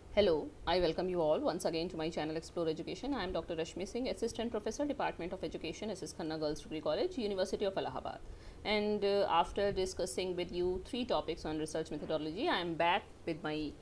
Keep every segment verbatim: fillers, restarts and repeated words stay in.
Hello, I welcome you all once again to my channel Explore Education. I am Doctor Rashmi Singh, Assistant Professor, Department of Education, S S Khanna Girls Degree College, University of Allahabad. And uh, after discussing with you three topics on research methodology, I am back with my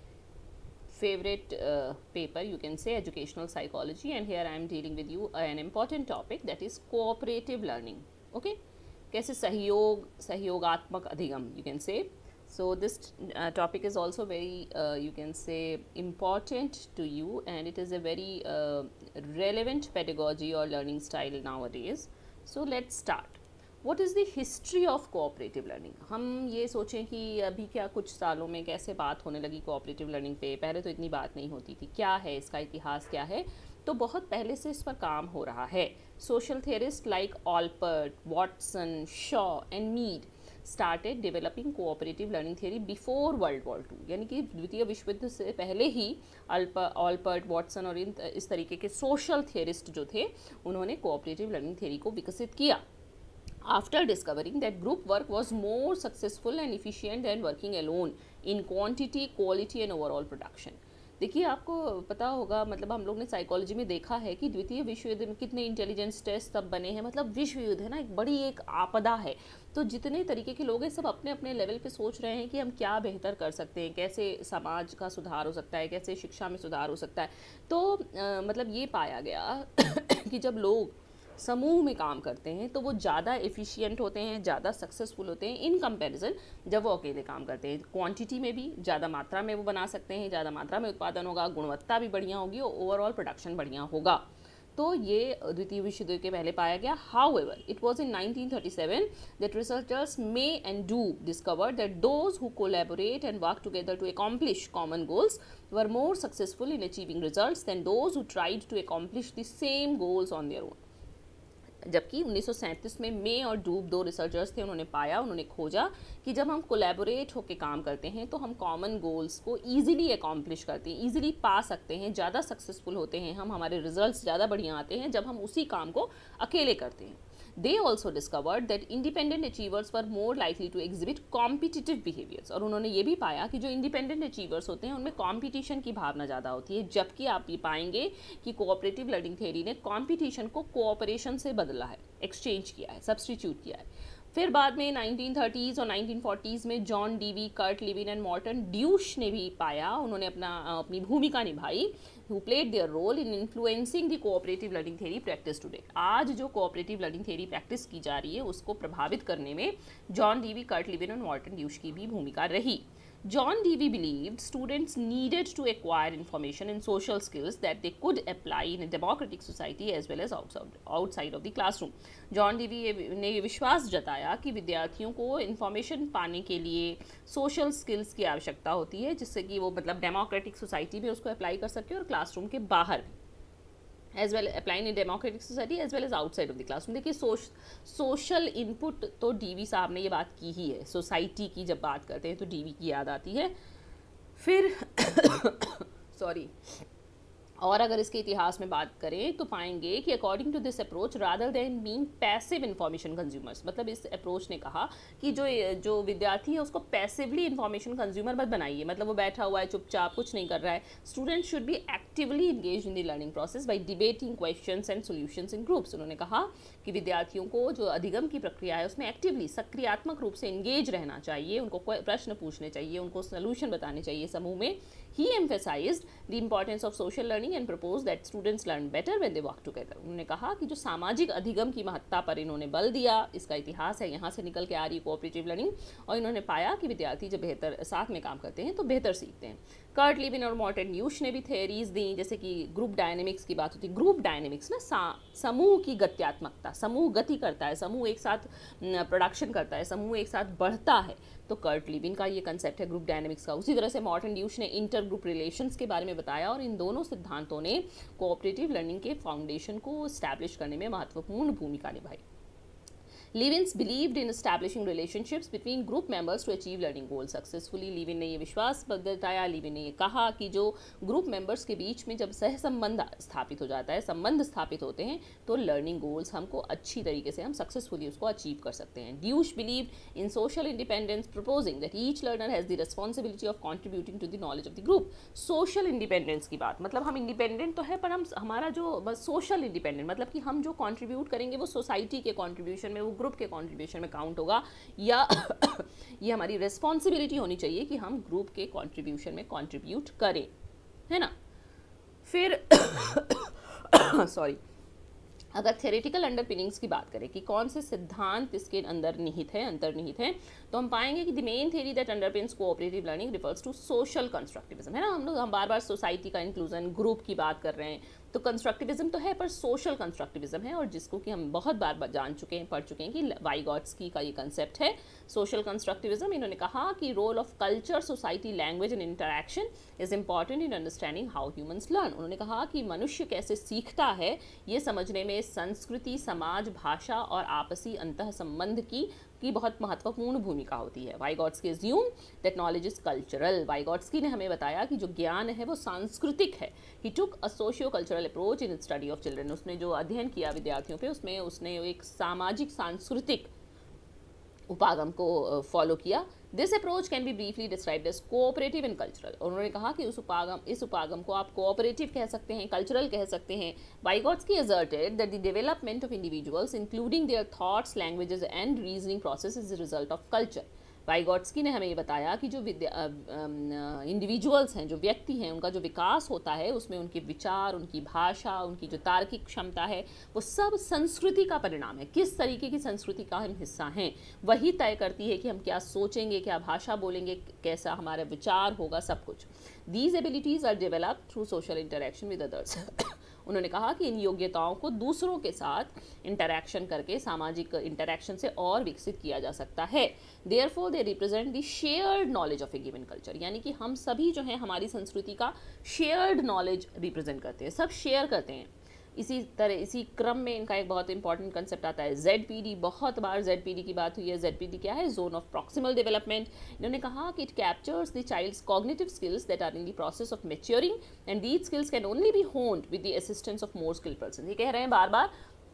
favorite uh, paper, you can say educational psychology, and here I am dealing with you an important topic, that is cooperative learning. Okay, कैसे सहयोग सहयोगात्मक अधिगम, you can say. So this uh, topic is also very uh, you can say important to you, and it is a very uh, relevant pedagogy or learning style nowadays. So let's start. What is the history of cooperative learning? हम ये सोचें कि अभी क्या कुछ सालों में कैसे बात होने लगी कोऑपरेटिव लर्निंग पे, पहले तो इतनी बात नहीं होती थी. क्या है इसका इतिहास, क्या है? तो बहुत पहले से इस पर काम हो रहा है. Social theorist like Allport, Watson, Shaw and Mead started developing cooperative learning theory before World War two. यानी कि द्वितीय विश्व युद्ध से पहले ही ऑलपर्ट, वॉटसन और इन इस तरीके के सोशल थियरिस्ट जो थे उन्होंने कोऑपरेटिव लर्निंग थियरी को विकसित किया. After discovering that group work was more successful and efficient than working alone in quantity, quality and overall production. देखिए, आपको पता होगा, मतलब हम लोग ने साइकोलॉजी में देखा है कि द्वितीय विश्व युद्ध में कितने इंटेलिजेंस टेस्ट तब बने हैं. मतलब विश्व युद्ध है ना, एक बड़ी एक आपदा है. तो जितने तरीके के लोग हैं सब अपने अपने लेवल पे सोच रहे हैं कि हम क्या बेहतर कर सकते हैं, कैसे समाज का सुधार हो सकता है, कैसे शिक्षा में सुधार हो सकता है. तो आ, मतलब ये पाया गया कि जब लोग समूह में काम करते हैं तो वो ज़्यादा एफिशिएंट होते हैं, ज़्यादा सक्सेसफुल होते हैं इन कंपैरिजन जब वो अकेले काम करते हैं. क्वांटिटी में भी ज़्यादा मात्रा में वो बना सकते हैं, ज़्यादा मात्रा में उत्पादन होगा, गुणवत्ता भी बढ़िया होगी और ओवरऑल प्रोडक्शन बढ़िया होगा. तो ये द्वितीय विश्व युद्ध के पहले पाया गया. However it was in nineteen thirty seven that researchers May and Doob discover that those who collaborate and work together to accomplish common goals were more successful in achieving results than those who tried to accomplish the same goals on their own. जबकि उन्नीस सौ सैंतीस में मे और डूब दो researchers थे, उन्होंने पाया, उन्होंने खोजा कि जब हम कोलैबोरेट होकर काम करते हैं तो हम कॉमन गोल्स को ईजिली अकॉम्प्लिश करते हैं, ईजिली पा सकते हैं, ज़्यादा सक्सेसफुल होते हैं हम, हमारे रिजल्ट्स ज़्यादा बढ़िया आते हैं जब हम उसी काम को अकेले करते हैं. They also discovered that independent achievers were more likely to exhibit competitive behaviors. और उन्होंने ये भी पाया कि जो independent achievers होते हैं उनमें competition की भावना ज़्यादा होती है, जबकि आप ये पाएंगे कि cooperative learning theory ने competition को cooperation से बदला है, exchange किया है, substitute किया है. फिर बाद में नाइनटीन थर्टीज़ और नाइनटीन फोर्टीज़ में John Dewey, Kurt Lewin and Morton Deutsch ने भी पाया, उन्होंने अपना अपनी भूमिका निभाई, who played their role in influencing the cooperative learning theory practice today. आज जो cooperative learning theory practice की जा रही है उसको प्रभावित करने में जॉन डीवी, कर्ट लिविन और मॉर्टन ड्यूश की भी भूमिका रही. John Dewey believed students needed to acquire information and social skills that they could apply in a democratic society as well as outside, outside of the classroom. John Dewey ने ये विश्वास जताया कि विद्यार्थियों को इन्फॉर्मेशन पाने के लिए सोशल स्किल्स की आवश्यकता होती है, जिससे कि वो मतलब डेमोक्रेटिक सोसाइटी में उसको अप्लाई कर सके और क्लासरूम के बाहर as well apply in democratic society as well as outside of the classroom. देखिए, सोशल इनपुट तो डीवी साहब ने ये बात की ही है. सोसाइटी की जब बात करते हैं तो डीवी की याद आती है. फिर सॉरी और अगर इसके इतिहास में बात करें तो पाएंगे कि according to this approach rather than being passive information consumers, मतलब इस अप्रोच ने कहा कि जो जो विद्यार्थी है उसको पैसिवली इन्फॉर्मेशन कंज्यूमर मत बनाइए, मतलब वो बैठा हुआ है चुपचाप कुछ नहीं कर रहा है. Student should be actively engage in the learning process by debating questions and solutions in groups. उन्होंने कहा कि विद्यार्थियों को जो अधिगम की प्रक्रिया है उसमें एक्टिवली सक्रियात्मक रूप से इंगेज रहना चाहिए, उनको प्रश्न पूछने चाहिए, उनको सोल्यूशन बताने चाहिए समूह में. He emphasized the importance of social learning and proposed that students learn better when they work together. उन्होंने कहा कि जो सामाजिक अधिगम की महत्ता पर इन्होंने बल दिया, इसका इतिहास है, यहाँ से निकल के आ रही कोऑपरेटिव लर्निंग, और इन्होंने पाया कि विद्यार्थी जब बेहतर साथ में काम करते हैं तो बेहतर सीखते हैं. कर्ट लिविन और मॉर्टन ड्यूश ने भी थियरीज दी, जैसे कि ग्रुप डायनेमिक्स की बात होती है. ग्रुप डायनेमिक्स ना समूह की गत्यात्मकता, समूह गति करता है, समूह एक साथ प्रोडक्शन करता है, समूह एक साथ बढ़ता है. तो कर्ट लिविन का ये कंसेप्ट है ग्रुप डायनेमिक्स का. उसी तरह से मॉर्टन ड्यूश ने इंटर ग्रुप रिलेशंस के बारे में बताया, और इन दोनों सिद्धांतों ने कोऑपरेटिव लर्निंग के फाउंडेशन को इस्टेब्लिश करने में महत्वपूर्ण भूमिका निभाई. Lewin's believed in establishing relationships between group members to achieve learning goal successfully. Lewin ने ये विश्वास बताया, लिविन ने ये कहा कि जो ग्रुप मेंबर्स के बीच में जब सह संबंध स्थापित हो जाता है, संबंध स्थापित होते हैं, तो लर्निंग गोल्स हमको अच्छी तरीके से हम सक्सेसफुली उसको अचीव कर सकते हैं। Deutsch believed in social independence, proposing that each learner has the responsibility of contributing to the knowledge of the group. Social independence की बात, मतलब हम इंडिपेंडेंट तो है पर हम हमारा जो सोशल इंडिपेंडेंट मतलब कि हम जो कॉन्ट्रीब्यूट करेंगे वो सोसाइटी के कॉन्ट्रीब्यूशन में, वो ग्रुप के कॉन्ट्रीब्यूशन में काउंट होगा, या ये हमारी रिस्पॉन्सिबिलिटी होनी चाहिए कि हम ग्रुप के कॉन्ट्रीब्यूशन में कॉन्ट्रीब्यूट करें, है ना। फिर सॉरी अगर थ्योरेटिकल अंडरपिनिंग्स की बात करें कि कौन से सिद्धांत इसके अंदर निहित है, अंतर्निहित है, तो हम पाएंगे कि the main theory that underpins cooperative learning refers to social constructivism, है ना। हम लोग हम बार बार सोसाइटी का इंक्लूजन, ग्रुप की बात कर रहे हैं, तो कंस्ट्रक्टिविज्म तो है पर सोशल कंस्ट्रक्टिविज्म है, और जिसको कि हम बहुत बार जान चुके हैं, पढ़ चुके हैं कि वाइगॉट्स्की का ये कंसेप्ट है सोशल कंस्ट्रक्टिविज्म। इन्होंने कहा कि role of culture, society, language and interaction is important in understanding how humans learn. उन्होंने कहा कि मनुष्य कैसे सीखता है ये समझने में संस्कृति, समाज, भाषा और आपसी अंतः संबंध की की बहुत महत्वपूर्ण भूमिका होती है। Vygotsky assume that knowledge is cultural. Vygotsky ने हमें बताया कि जो ज्ञान है वो सांस्कृतिक है। He took a socio cultural approach in study of children. उसने जो अध्ययन किया विद्यार्थियों पे, उसमें उसने एक सामाजिक सांस्कृतिक उपागम को फॉलो किया। This approach can be briefly described as cooperative and cultural. उन्होंने कहा कि उस उपागम इस उपागम को आप कोऑपरेटिव कह सकते हैं, कल्चरल कह सकते हैं। वाइगॉट्स्की asserted that the development of individuals, including their thoughts, languages and reasoning process, is the result of culture. वाइगॉट्स्की ने हमें ये बताया कि जो इंडिविजुअल्स हैं, जो व्यक्ति हैं, उनका जो विकास होता है उसमें उनके विचार, उनकी भाषा, उनकी जो तार्किक क्षमता है, वो सब संस्कृति का परिणाम है। किस तरीके की संस्कृति का हम हिस्सा हैं वही तय करती है कि हम क्या सोचेंगे, क्या भाषा बोलेंगे, कैसा हमारा विचार होगा, सब कुछ। These abilities are developed through social interaction with others. उन्होंने कहा कि इन योग्यताओं को दूसरों के साथ इंटरैक्शन करके, सामाजिक इंटरैक्शन से और विकसित किया जा सकता है। Therefore they represent the shared knowledge of a given culture, यानी कि हम सभी जो हैं हमारी संस्कृति का शेयर्ड नॉलेज रिप्रेजेंट करते हैं, सब शेयर करते हैं। इसी तरह इसी क्रम में इनका एक बहुत इंपॉर्टेंट कंसेप्ट आता है जेड पी डी। बहुत बार जेड पी डी की बात हुई है। जेड पी डी क्या है? Zone of proximal development. इन्होंने कहा कि it captures the child's cognitive skills that are in the process of maturing and these skills can only be honed with the assistance of more skilled person. ये कह रहे हैं बार बार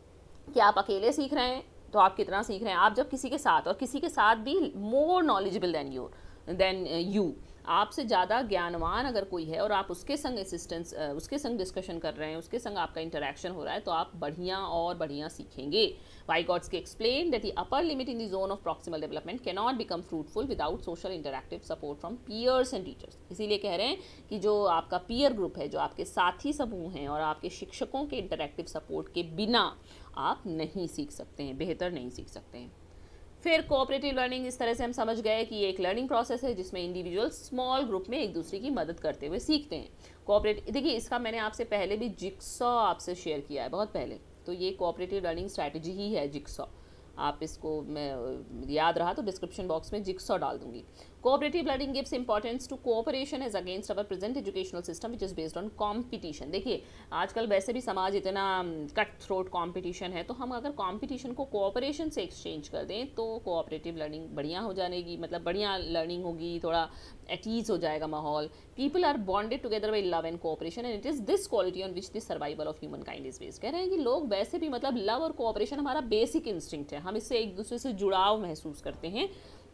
कि आप अकेले सीख रहे हैं तो आप कितना सीख रहे हैं, आप जब किसी के साथ, और किसी के साथ भी more knowledgeable than your than you, आपसे ज़्यादा ज्ञानवान अगर कोई है और आप उसके संग असिस्टेंस उसके संग डिस्कशन कर रहे हैं, उसके संग आपका इंटरेक्शन हो रहा है, तो आप बढ़िया और बढ़िया सीखेंगे। Vygotsky explain that the upper limit in the zone of proximal development can not become fruitful without social interactive support from peers and teachers. इसीलिए कह रहे हैं कि जो आपका पीयर ग्रुप है, जो आपके साथी समूह हैं, और आपके शिक्षकों के इंटरैक्टिव सपोर्ट के बिना आप नहीं सीख सकते हैं, बेहतर नहीं सीख सकते हैं। फिर कोऑपरेटिव लर्निंग इस तरह से हम समझ गए कि ये एक लर्निंग प्रोसेस है जिसमें इंडिविजुअल स्मॉल ग्रुप में एक दूसरे की मदद करते हुए सीखते हैं। कोऑपरेटिव, देखिए इसका मैंने आपसे पहले भी जिक्सॉ आपसे शेयर किया है, बहुत पहले, तो ये कोऑपरेटिव लर्निंग स्ट्रैटेजी ही है जिक्सॉ। आप इसको, मैं याद रहा तो डिस्क्रिप्शन बॉक्स में जिक्सॉ डाल दूंगी। Cooperative learning gives importance to cooperation as against our present educational system which is based on competition. देखिए आजकल वैसे भी समाज इतना कट थ्रोट कॉम्पिटिशन है, तो हम अगर कॉम्पिटिशन को कोऑपरेशन से एक्सचेंज कर दें तो कोऑपरेटिव लर्निंग बढ़िया हो जाएगी, मतलब बढ़िया लर्निंग होगी, थोड़ा एट ईज हो जाएगा माहौल। People are bonded together by love and cooperation and it is this quality on which the survival of human kind is based. कह रहे हैं कि लोग वैसे भी, मतलब लव और कोऑपरेशन हमारा बेसिक इंस्टिंक्ट है, हम इससे एक दूसरे से जुड़ाव महसूस करते हैं,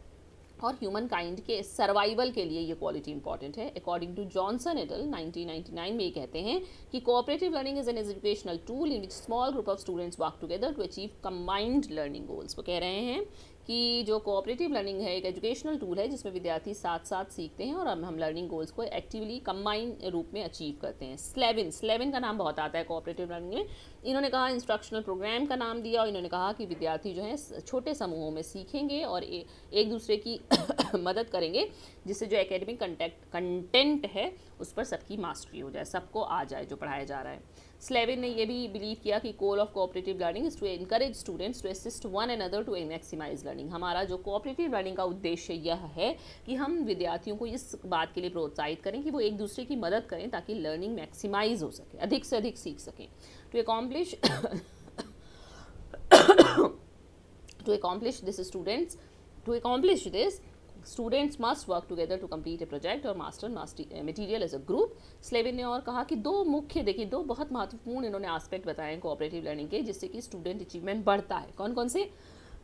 और ह्यूमन काइंड के सर्वाइवल के लिए ये क्वालिटी इंपॉर्टेंट है। According to Johnson et al nineteen ninety nine में ये कहते हैं कि cooperative learning is an educational tool in which small group of students work together to achieve combined learning goals. वो कह रहे हैं कि जो कोऑपरेटिव लर्निंग है एक एजुकेशनल टूल है जिसमें विद्यार्थी साथ साथ सीखते हैं और हम हम लर्निंग गोल्स को एक्टिवली कंबाइन रूप में अचीव करते हैं। स्लेविन, स्लेविन का नाम बहुत आता है कोऑपरेटिव लर्निंग में। इन्होंने कहा इंस्ट्रक्शनल प्रोग्राम का नाम दिया, और इन्होंने कहा कि विद्यार्थी जो है छोटे समूहों में सीखेंगे और ए, एक दूसरे की मदद करेंगे, जिससे जो एकेडमिक कंटेक्ट कंटेंट है उस पर सबकी मास्टरी हो जाए, सबको आ जाए जो पढ़ाया जा रहा है। स्लेविन ने यह भी बिलीव किया कि goal of cooperative learning is to encourage students to assist one and other to maximize learning. हमारा जो कोऑपरेटिव लर्निंग का उद्देश्य यह है कि हम विद्यार्थियों को इस बात के लिए प्रोत्साहित करें कि वो एक दूसरे की मदद करें ताकि लर्निंग मैक्सिमाइज हो सके, अधिक से अधिक सीख सकें। To accomplish To accomplish this students to accomplish this students must work together to complete a project or master material as a group. Slavin ने और कहा कि दो मुख्य, देखिए दो बहुत महत्वपूर्ण इन्होंने एस्पेक्ट बताए हैं कोऑपरेटिव लर्निंग के, जिससे कि स्टूडेंट अचीवमेंट बढ़ता है. कौन कौन से?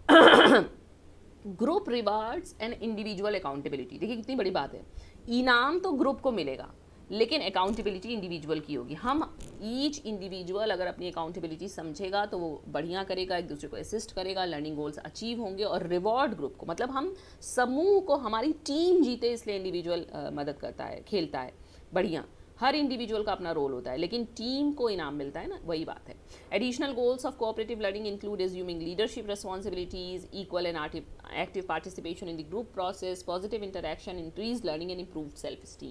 Group rewards and individual accountability. देखिए कितनी बड़ी बात है. इनाम तो ग्रुप को मिलेगा लेकिन अकाउंटेबिलिटी इंडिविजुअल की होगी. हम ईच इंडिविजुअल अगर अपनी अकाउंटेबिलिटी समझेगा तो वो बढ़िया करेगा, एक दूसरे को असिस्ट करेगा, लर्निंग गोल्स अचीव होंगे. और रिवॉर्ड ग्रुप को, मतलब हम समूह को, हमारी टीम जीते इसलिए इंडिविजुअल मदद करता है, खेलता है. बढ़िया, हर इंडिविजुअल का अपना रोल होता है लेकिन टीम को इनाम मिलता है ना, वही बात है. Additional goals of cooperative learning include assuming leadership responsibilities, equal and active participation in the group process, positive interaction, increase learning and improved self esteem.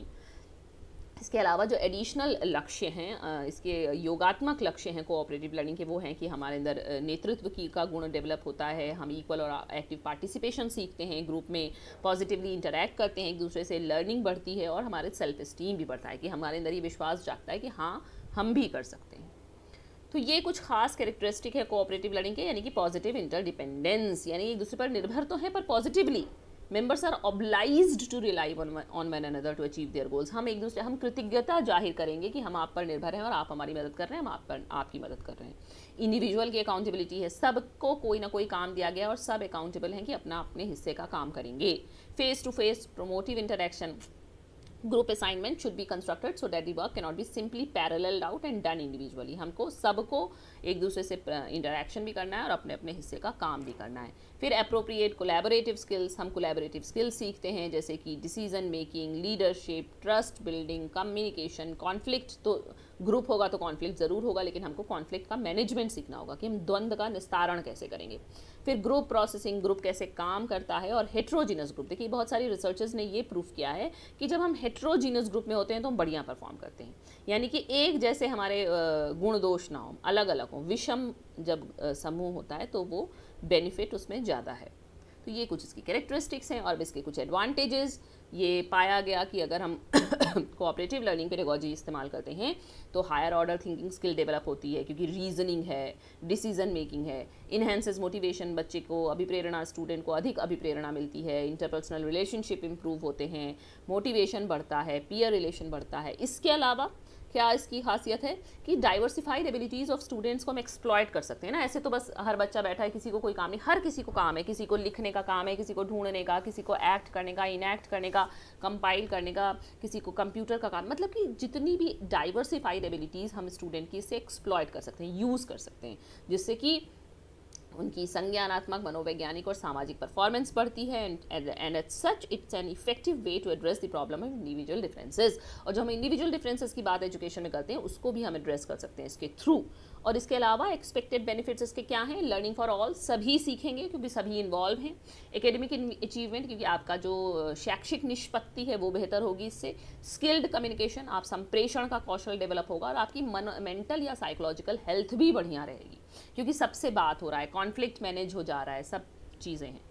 इसके अलावा जो एडिशनल लक्ष्य हैं, इसके योगात्मक लक्ष्य हैं कोऑपरेटिव लर्निंग के, वो हैं कि हमारे अंदर नेतृत्व की का गुण डेवलप होता है, हम इक्वल और एक्टिव पार्टिसिपेशन सीखते हैं, ग्रुप में पॉजिटिवली इंटरैक्ट करते हैं एक दूसरे से, लर्निंग बढ़ती है और हमारे सेल्फ स्टीम भी बढ़ता है कि हमारे अंदर ये विश्वास जागता है कि हाँ हम भी कर सकते हैं. तो ये कुछ खास कैरेक्टरिस्टिक है कोऑपरेटिव लर्निंग के, यानी कि पॉजिटिव इंटरडिपेंडेंस, यानी एक दूसरे पर निर्भर तो है पर positively. Members are obliged to rely on on one another to achieve their goals. हम एक दूसरे हम कृतज्ञता जाहिर करेंगे कि हम आप पर निर्भर हैं और आप हमारी मदद कर रहे हैं, हम आप पर आपकी मदद कर रहे हैं. इंडिविजुअल की अकाउंटेबिलिटी है, सबको कोई ना कोई काम दिया गया और सब अकाउंटेबल हैं कि अपना अपने हिस्से का काम करेंगे. Face to face promotive interaction, group assignment should be constructed so that the work can not be simply paralleled out and done individually. हमको सबको एक दूसरे से इंटरैक्शन भी करना है और अपने अपने हिस्से का काम भी करना है. फिर अप्रोप्रिएट कोलैबोरेटिव स्किल्स, हम कोलैबोरेटिव स्किल्स सीखते हैं जैसे कि decision making, leadership, trust building, communication, conflict. तो ग्रुप होगा तो कॉन्फ्लिक्ट ज़रूर होगा लेकिन हमको कॉन्फ्लिक्ट का मैनेजमेंट सीखना होगा कि हम द्वंद्व का निस्तारण कैसे करेंगे. फिर ग्रुप प्रोसेसिंग, ग्रुप कैसे काम करता है. और हेट्रोजीनस ग्रुप, देखिए बहुत सारी रिसर्चर्स ने ये प्रूफ किया है कि जब हम हेट्रोजीनस ग्रुप में होते हैं तो हम बढ़िया परफॉर्म करते हैं, यानी कि एक जैसे हमारे गुण दोष ना हो, अलग अलग हो. विषम जब समूह होता है तो वो बेनिफिट उसमें ज़्यादा है. तो ये कुछ इसकी कैरेक्टरिस्टिक्स हैं और इसके कुछ एडवांटेजेस. ये पाया गया कि अगर हम कोऑपरेटिव लर्निंग पेडागोजी इस्तेमाल करते हैं तो higher order thinking skill develop होती है क्योंकि रीजनिंग है, डिसीजन मेकिंग है. इन्हेंसेस मोटिवेशन, बच्चे को अभिप्रेरणा, स्टूडेंट को अधिक अभिप्रेरणा मिलती है. इंटरपर्सनल रिलेशनशिप इंप्रूव होते हैं, मोटिवेशन बढ़ता है, पीयर रिलेशन बढ़ता है. इसके अलावा क्या इसकी खासियत है कि डाइवर्सिफाइड एबिलिटीज़ ऑफ स्टूडेंट्स को हम एक्सप्लॉयट कर सकते हैं ना. ऐसे तो बस हर बच्चा बैठा है, किसी को कोई काम नहीं, हर किसी को काम है. किसी को लिखने का काम है, किसी को ढूंढने का, किसी को एक्ट करने का, इनएक्ट करने का, कंपाइल करने का, किसी को कंप्यूटर का काम. मतलब कि जितनी भी डाइवर्सिफाइड एबिलिटीज़ हम स्टूडेंट की इससे एक्सप्लॉयट कर सकते हैं, यूज़ कर सकते हैं, जिससे कि उनकी संज्ञानात्मक, मनोवैज्ञानिक और सामाजिक परफॉर्मेंस बढ़ती है. And at such it's an effective way to address the problem of individual differences. और जो हम इंडिविजुअल डिफरेंसेस की बात एजुकेशन में करते हैं उसको भी हम एड्रेस कर सकते हैं इसके थ्रू. और इसके अलावा एक्सपेक्टेड बेनिफिट्स इसके क्या हैं? लर्निंग फॉर ऑल, सभी सीखेंगे क्योंकि सभी इन्वॉल्व हैं. एकेडमिक अचीवमेंट, क्योंकि आपका जो शैक्षिक निष्पत्ति है वो बेहतर होगी इससे. स्किल्ड कम्युनिकेशन, आप संप्रेषण का कौशल डेवलप होगा. और आपकी मेंटल या साइकोलॉजिकल हेल्थ भी बढ़िया रहेगी क्योंकि सबसे बात हो रहा है, कॉन्फ्लिक्ट मैनेज हो जा रहा है, सब चीज़ें हैं.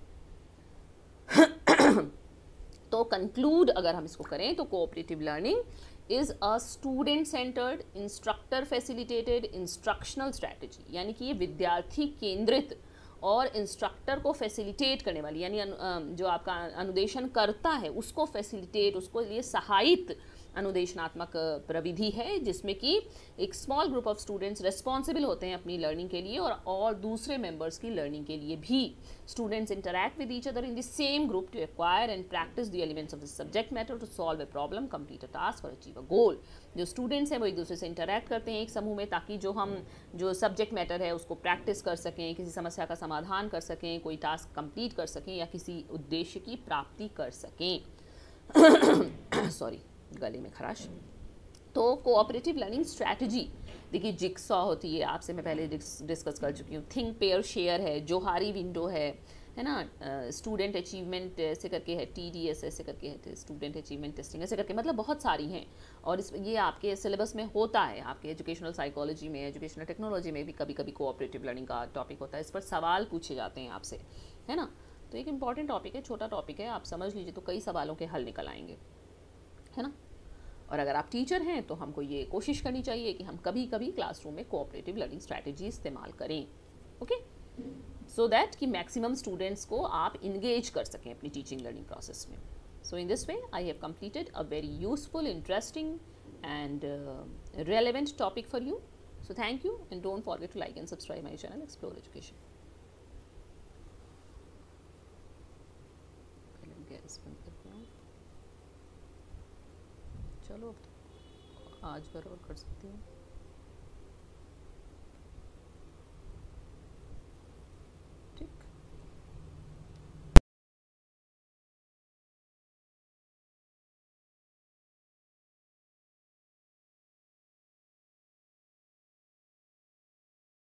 तो कंक्लूड अगर हम इसको करें तो cooperative learning is a student centered, instructor facilitated instructional strategy, यानी कि ये विद्यार्थी केंद्रित और इंस्ट्रक्टर को फैसिलिटेट करने वाली, यानी जो आपका अनुदेशन करता है उसको फैसिलिटेट, उसको लिए सहायित अनुदेशनात्मक प्रविधि है जिसमें कि एक small group of students responsible होते हैं अपनी लर्निंग के लिए और और दूसरे मेंबर्स की लर्निंग के लिए भी. Students interact with each other in the same group to acquire and practice the elements of the subject matter to solve a problem, complete a task और अचीव अ गोल. जो students हैं वो एक दूसरे से इंटरैक्ट करते हैं एक समूह में ताकि जो हम जो सब्जेक्ट मैटर है उसको प्रैक्टिस कर सकें, किसी समस्या का समाधान कर सकें, कोई टास्क कंप्लीट कर सकें या किसी उद्देश्य की प्राप्ति कर सकें. सॉरी, गले में खराश. तो कोऑपरेटिव लर्निंग स्ट्रैटेजी, देखिए जिक्सॉ होती है, आपसे मैं पहले डिस्कस कर चुकी हूँ. थिंक पेयर शेयर है, जोहारी विंडो है है ना, स्टूडेंट अचीवमेंट ऐसे करके है, टी डी एस ऐसे करके है, स्टूडेंट अचीवमेंट टेस्टिंग ऐसे करके, मतलब बहुत सारी हैं. और इस ये आपके सिलेबस में होता है, आपके एजुकेशनल साइकोलॉजी में, एजुकेशनल टेक्नोलॉजी में भी कभी कभी कोऑपरेटिव लर्निंग का टॉपिक होता है. इस पर सवाल पूछे जाते हैं आपसे, है ना. तो एक इंपॉर्टेंट टॉपिक है, छोटा टॉपिक है, आप समझ लीजिए तो कई सवालों के हल निकल आएंगे, है ना. और अगर आप टीचर हैं तो हमको ये कोशिश करनी चाहिए कि हम कभी कभी क्लासरूम में कोऑपरेटिव लर्निंग स्ट्रैटेजी इस्तेमाल करें. ओके, सो दैट कि मैक्सिमम स्टूडेंट्स को आप इंगेज कर सकें अपनी टीचिंग लर्निंग प्रोसेस में. So in this way I have completed a very useful, interesting and uh, relevant topic for you. So thank you, and don't forget to like and subscribe my channel Explore Education. पहले gas बंद करते हैं. चलो अब आज बार और कर सकती हूँ.